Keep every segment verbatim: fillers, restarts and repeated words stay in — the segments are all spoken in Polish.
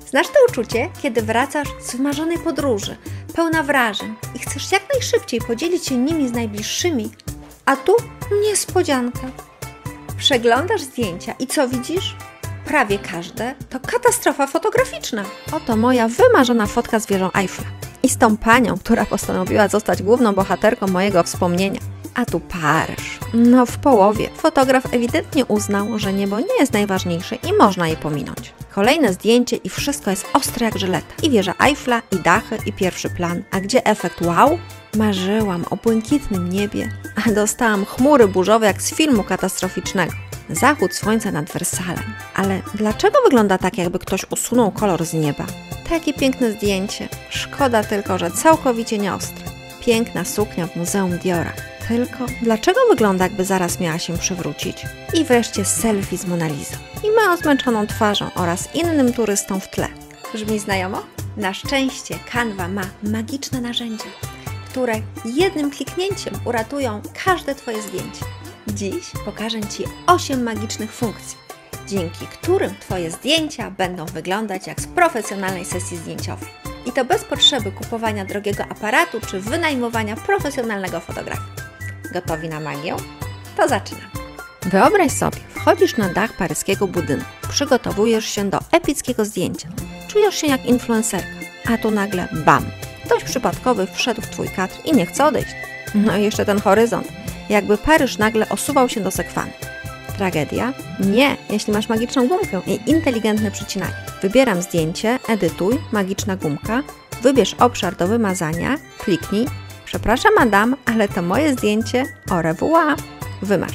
Znasz to uczucie, kiedy wracasz z wymarzonej podróży, pełna wrażeń i chcesz jak najszybciej podzielić się nimi z najbliższymi, a tu niespodzianka. Przeglądasz zdjęcia i co widzisz? Prawie każde to katastrofa fotograficzna. Oto moja wymarzona fotka z wieżą Eiffla i z tą panią, która postanowiła zostać główną bohaterką mojego wspomnienia. A tu Paryż. No w połowie. Fotograf ewidentnie uznał, że niebo nie jest najważniejsze i można je pominąć. Kolejne zdjęcie i wszystko jest ostre jak żyleta. I wieża Eiffla, i dachy, i pierwszy plan. A gdzie efekt wow? Marzyłam o błękitnym niebie, a dostałam chmury burzowe jak z filmu katastroficznego. Zachód słońca nad Wersalem. Ale dlaczego wygląda tak, jakby ktoś usunął kolor z nieba? Takie piękne zdjęcie. Szkoda tylko, że całkowicie nieostre. Piękna suknia w Muzeum Diora. Tylko dlaczego wygląda, jakby zaraz miała się przywrócić? I wreszcie selfie z Monalizą. I moją zmęczoną twarzą oraz innym turystą w tle. Brzmi znajomo? Na szczęście Canva ma magiczne narzędzia, które jednym kliknięciem uratują każde Twoje zdjęcie. Dziś pokażę Ci osiem magicznych funkcji, dzięki którym Twoje zdjęcia będą wyglądać jak z profesjonalnej sesji zdjęciowej. I to bez potrzeby kupowania drogiego aparatu czy wynajmowania profesjonalnego fotografa. Gotowi na magię? To zaczynam. Wyobraź sobie, wchodzisz na dach paryskiego budynku, przygotowujesz się do epickiego zdjęcia, czujesz się jak influencerka, a tu nagle bam! Ktoś przypadkowy wszedł w Twój kadr i nie chce odejść. No i jeszcze ten horyzont, jakby Paryż nagle osuwał się do sekwany. Tragedia? Nie, jeśli masz magiczną gumkę i inteligentne przycinanie. Wybieram zdjęcie, edytuj, magiczna gumka, wybierz obszar do wymazania, kliknij. Przepraszam, madame, ale to moje zdjęcie, au revoir, wymaż.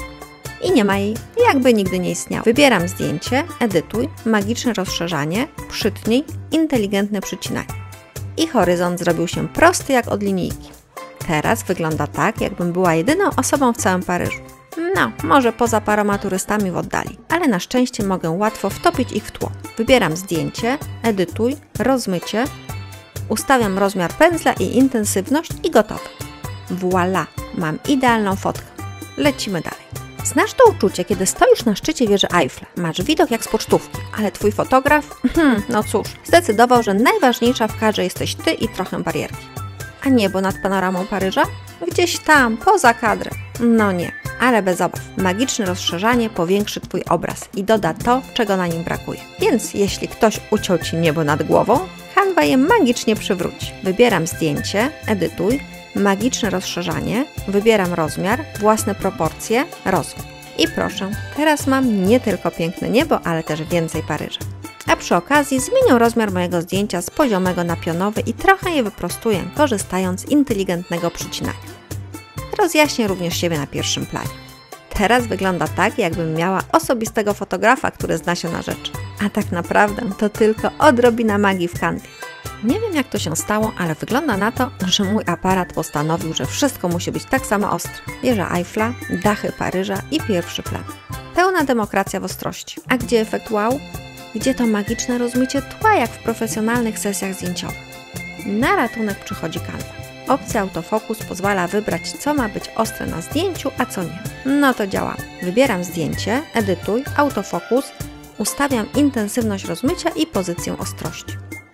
I nie ma jej, jakby nigdy nie istniało. Wybieram zdjęcie, edytuj, magiczne rozszerzanie, przytnij, inteligentne przycinanie. I horyzont zrobił się prosty jak od linijki. Teraz wygląda tak, jakbym była jedyną osobą w całym Paryżu. No, może poza paroma turystami w oddali, ale na szczęście mogę łatwo wtopić ich w tło. Wybieram zdjęcie, edytuj, rozmycie, ustawiam rozmiar pędzla i intensywność i gotowe. Voila, mam idealną fotkę. Lecimy dalej. Znasz to uczucie, kiedy stoisz na szczycie wieży Eiffla, masz widok jak z pocztówki, ale Twój fotograf, hmm, no cóż, zdecydował, że najważniejsza w kadrze jesteś Ty i trochę barierki. A niebo nad panoramą Paryża? Gdzieś tam, poza kadrem. No nie, ale bez obaw. Magiczne rozszerzanie powiększy Twój obraz i doda to, czego na nim brakuje. Więc jeśli ktoś uciął Ci niebo nad głową, Canva je magicznie przywróci. Wybieram zdjęcie, edytuj, magiczne rozszerzanie, wybieram rozmiar, własne proporcje, rozmiar. I proszę, teraz mam nie tylko piękne niebo, ale też więcej Paryża. A przy okazji zmienię rozmiar mojego zdjęcia z poziomego na pionowy i trochę je wyprostuję, korzystając z inteligentnego przycinania. Rozjaśnię również siebie na pierwszym planie. Teraz wygląda tak, jakbym miała osobistego fotografa, który zna się na rzeczy. A tak naprawdę to tylko odrobina magii w Canvie. Nie wiem, jak to się stało, ale wygląda na to, że mój aparat postanowił, że wszystko musi być tak samo ostre. Wieża Eiffla, dachy Paryża i pierwszy plan. Pełna demokracja w ostrości. A gdzie efekt wow? Gdzie to magiczne rozmycie tła, jak w profesjonalnych sesjach zdjęciowych? Na ratunek przychodzi Canva. Opcja autofokus pozwala wybrać, co ma być ostre na zdjęciu, a co nie. No to działa. Wybieram zdjęcie, edytuj, autofokus, ustawiam intensywność rozmycia i pozycję ostrości.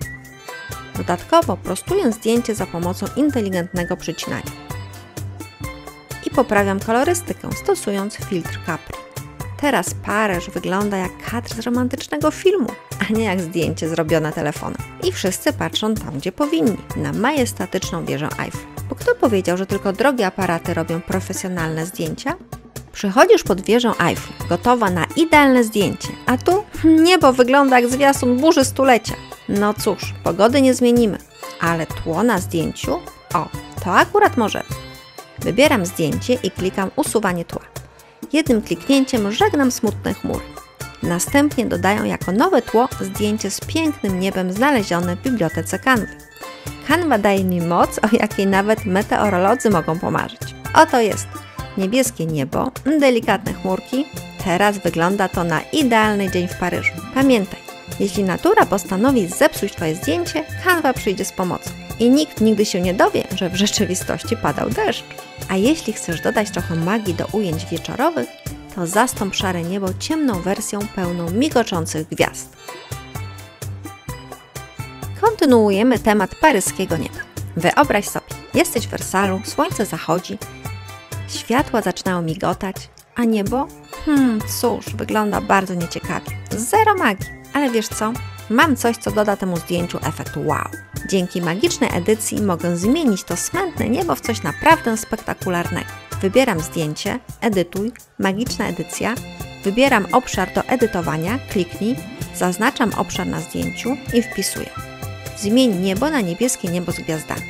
Dodatkowo prostuję zdjęcie za pomocą inteligentnego przycinania. I poprawiam kolorystykę, stosując filtr Capri. Teraz Paryż wygląda jak kadr z romantycznego filmu, a nie jak zdjęcie zrobione telefonem. I wszyscy patrzą tam, gdzie powinni, na majestatyczną wieżę Eiffla. Bo kto powiedział, że tylko drogie aparaty robią profesjonalne zdjęcia? Przychodzisz pod wieżę Eiffla, gotowa na idealne zdjęcie, a tu niebo wygląda jak zwiastun burzy stulecia. No cóż, pogody nie zmienimy, ale tło na zdjęciu, o, to akurat może. Wybieram zdjęcie i klikam usuwanie tła. Jednym kliknięciem żegnam smutne chmury. Następnie dodaję jako nowe tło zdjęcie z pięknym niebem znalezione w bibliotece Canvy. Canva daje mi moc, o jakiej nawet meteorolodzy mogą pomarzyć. Oto jest niebieskie niebo, delikatne chmurki. Teraz wygląda to na idealny dzień w Paryżu. Pamiętaj, jeśli natura postanowi zepsuć Twoje zdjęcie, Canva przyjdzie z pomocą. I nikt nigdy się nie dowie, że w rzeczywistości padał deszcz. A jeśli chcesz dodać trochę magii do ujęć wieczorowych, to zastąp szare niebo ciemną wersją pełną migoczących gwiazd. kontynuujemy temat paryskiego nieba. Wyobraź sobie, jesteś w Wersalu, słońce zachodzi, światła zaczynają migotać, a niebo? Hmm, cóż, wygląda bardzo nieciekawie. Zero magii. Ale wiesz co? Mam coś, co doda temu zdjęciu efekt wow. Dzięki magicznej edycji mogę zmienić to smętne niebo w coś naprawdę spektakularnego. Wybieram zdjęcie, edytuj, magiczna edycja, wybieram obszar do edytowania, kliknij, zaznaczam obszar na zdjęciu i wpisuję. Zmień niebo na niebieskie niebo z gwiazdami.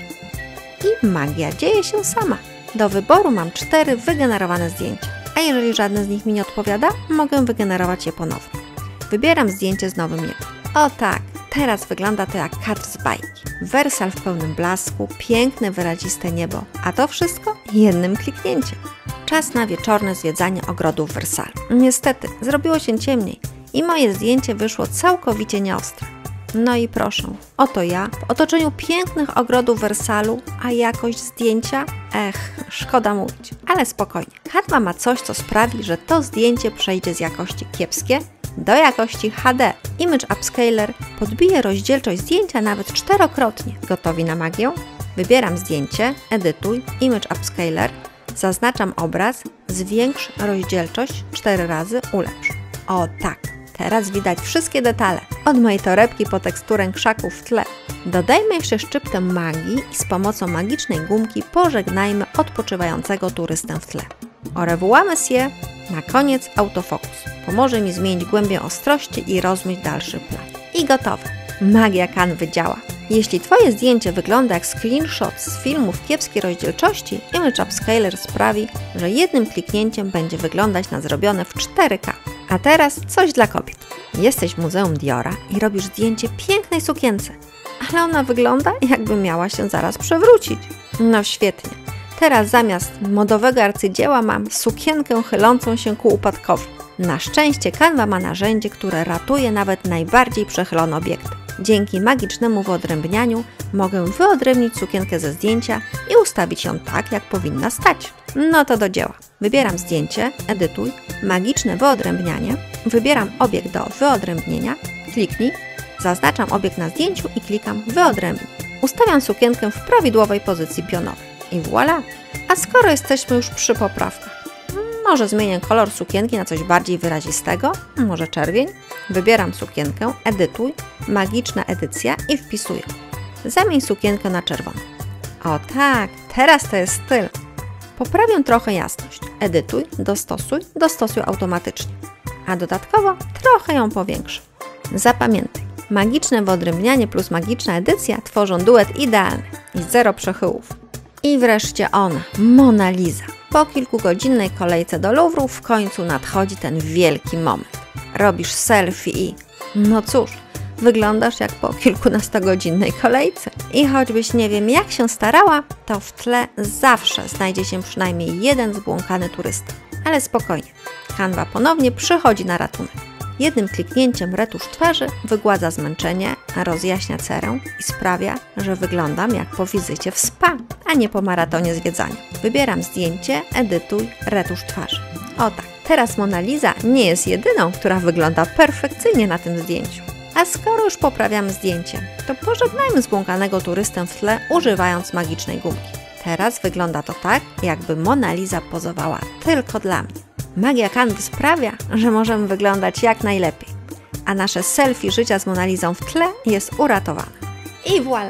I magia dzieje się sama. Do wyboru mam cztery wygenerowane zdjęcia, a jeżeli żadne z nich mi nie odpowiada, mogę wygenerować je ponownie. Wybieram zdjęcie z nowym niebem. O tak, teraz wygląda to jak kadr z bajki. Wersal w pełnym blasku, piękne, wyraziste niebo, a to wszystko jednym kliknięciem. Czas na wieczorne zwiedzanie ogrodów w Wersalu. Niestety, zrobiło się ciemniej i moje zdjęcie wyszło całkowicie nieostre. No i proszę, oto ja w otoczeniu pięknych ogrodów w Wersalu, a jakość zdjęcia? Ech, szkoda mówić, ale spokojnie. Canva ma coś, co sprawi, że to zdjęcie przejdzie z jakości kiepskie do jakości H D. Image Upscaler podbije rozdzielczość zdjęcia nawet czterokrotnie. Gotowi na magię? Wybieram zdjęcie, edytuj, Image Upscaler, zaznaczam obraz, zwiększ rozdzielczość cztery razy, ulepsz. O tak, teraz widać wszystkie detale, od mojej torebki po teksturę krzaków w tle. Dodajmy jeszcze szczyptę magii i z pomocą magicznej gumki pożegnajmy odpoczywającego turystę w tle. Au revoir, monsieur! Na koniec autofokus. Pomoże mi zmienić głębię ostrości i rozmyć dalszy plan. I gotowe. Magia Canvy działa. Jeśli Twoje zdjęcie wygląda jak screenshot z filmu w kiepskiej rozdzielczości, Image Upscaler sprawi, że jednym kliknięciem będzie wyglądać na zrobione w cztery K. A teraz coś dla kobiet. Jesteś w Muzeum Diora i robisz zdjęcie pięknej sukience, ale ona wygląda, jakby miała się zaraz przewrócić. No świetnie. Teraz zamiast modowego arcydzieła mam sukienkę chylącą się ku upadkowi. Na szczęście Canva ma narzędzie, które ratuje nawet najbardziej przechylone obiekty. Dzięki magicznemu wyodrębnianiu mogę wyodrębnić sukienkę ze zdjęcia i ustawić ją tak, jak powinna stać. No to do dzieła. Wybieram zdjęcie, edytuj, magiczne wyodrębnianie, wybieram obiekt do wyodrębnienia, kliknij, zaznaczam obiekt na zdjęciu i klikam wyodrębnij. Ustawiam sukienkę w prawidłowej pozycji pionowej. I voilà! A skoro jesteśmy już przy poprawkach, może zmienię kolor sukienki na coś bardziej wyrazistego, może czerwień. Wybieram sukienkę, edytuj, magiczna edycja i wpisuję. Zamień sukienkę na czerwoną. O tak, teraz to jest styl. Poprawię trochę jasność. Edytuj, dostosuj, dostosuj automatycznie. A dodatkowo trochę ją powiększę. Zapamiętaj, magiczne wyodrębnianie plus magiczna edycja tworzą duet idealny i zero przechyłów. I wreszcie ona, Mona Lisa. Po kilkugodzinnej kolejce do Louvru w końcu nadchodzi ten wielki moment. Robisz selfie i... no cóż, wyglądasz jak po kilkunastogodzinnej kolejce. I choćbyś nie wiem jak się starała, to w tle zawsze znajdzie się przynajmniej jeden zbłąkany turysta. Ale spokojnie, Canva ponownie przychodzi na ratunek. Jednym kliknięciem retusz twarzy wygładza zmęczenie, rozjaśnia cerę i sprawia, że wyglądam jak po wizycie w spa, a nie po maratonie zwiedzania. Wybieram zdjęcie, edytuj, retusz twarzy. O tak, teraz Mona Lisa nie jest jedyną, która wygląda perfekcyjnie na tym zdjęciu. A skoro już poprawiamy zdjęcie, to pożegnajmy zbłąkanego turystę w tle, używając magicznej gumki. Teraz wygląda to tak, jakby Mona Lisa pozowała tylko dla mnie. Magia Canvy sprawia, że możemy wyglądać jak najlepiej, a nasze selfie życia z Mona Lisą w tle jest uratowane. I voilà!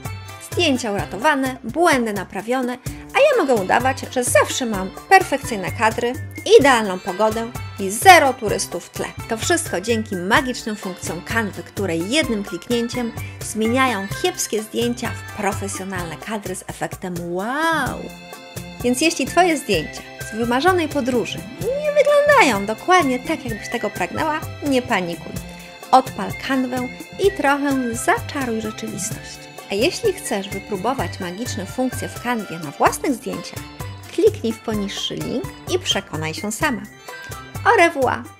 Zdjęcia uratowane, błędy naprawione, a ja mogę udawać, że zawsze mam perfekcyjne kadry, idealną pogodę i zero turystów w tle. To wszystko dzięki magicznym funkcjom Canvy, które jednym kliknięciem zmieniają kiepskie zdjęcia w profesjonalne kadry z efektem wow! Więc jeśli Twoje zdjęcia z wymarzonej podróży nie wyglądają dokładnie tak, jakbyś tego pragnęła, nie panikuj. Odpal Canvę i trochę zaczaruj rzeczywistość. A jeśli chcesz wypróbować magiczne funkcje w Canwie na własnych zdjęciach, kliknij w poniższy link i przekonaj się sama. Au revoir!